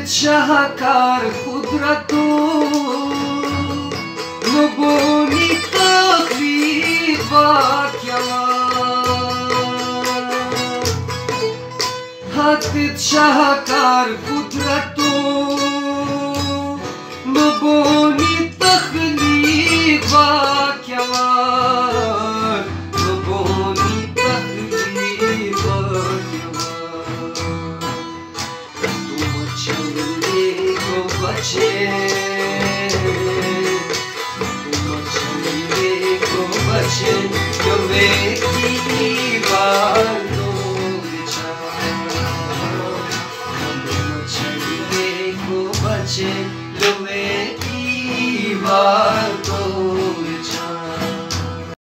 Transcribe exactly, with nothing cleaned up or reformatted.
शाहकार कुदरतो नबोनी तकलीफ वाक्यवा हातित शाहकार कुदरतो नबोनी तकलीफ वाक्यवा नबोनी तकलीफ वाक्यवा तुम चले को बचे तुम चले को बचे जो मेरी बालों बचे लोहे की बात